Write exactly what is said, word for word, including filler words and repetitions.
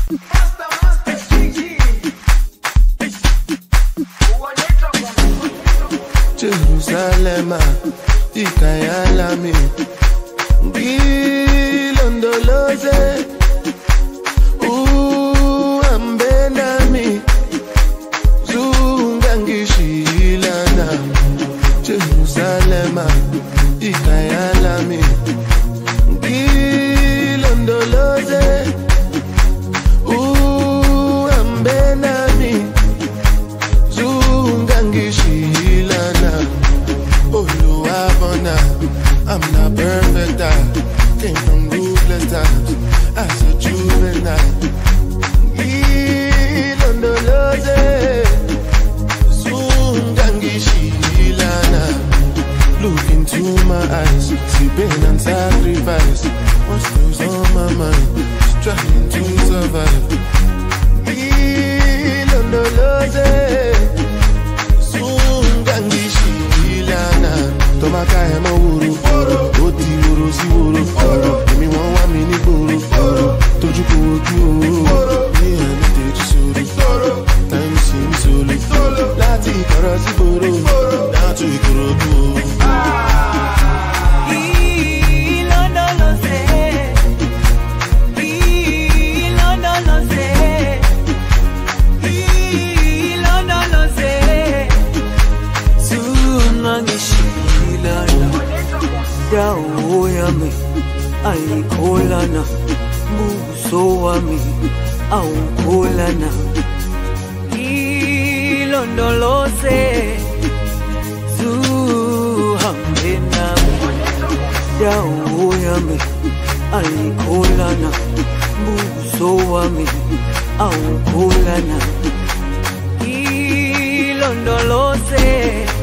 Jerusalem, Ikayalami, Gilondoloze, U Ambenami, Zungangishilana, Jerusalem, Ikayalami, Gilondoloze, U Ambenami, Zungangishilana. I'm not perfect, I came from ruthless times as a juvenile. Ilondoloze, Zungangishilana. Look into my eyes, see pain and sacrifice. What's goes on my mind, just trying to survive. Ilondoloze, Zungangishilana. Tomaka emo uru, oti uru si uru. Emi won wa mi ni gboro, toju ko oju o. Ni eni teju soro, time seems solo. Lati ikoro si gboro, down to Ikorodu. Ilondoloze, Ilondoloze, Ilondoloze, Zungangishilana. Dawo yami ayikholana, buso wami awukholana. Ilondoloze, zuhambe nami. Dawo yami ayikholana, buso wami awukholana. Ilondoloze.